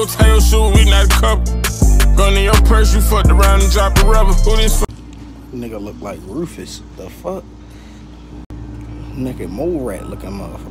Gold tail shoe, we not a couple. Gun in your purse, you fucked around and dropped the rubber. Who this Nigga look like Rufus. The fuck? Nigga mole rat looking motherfucker.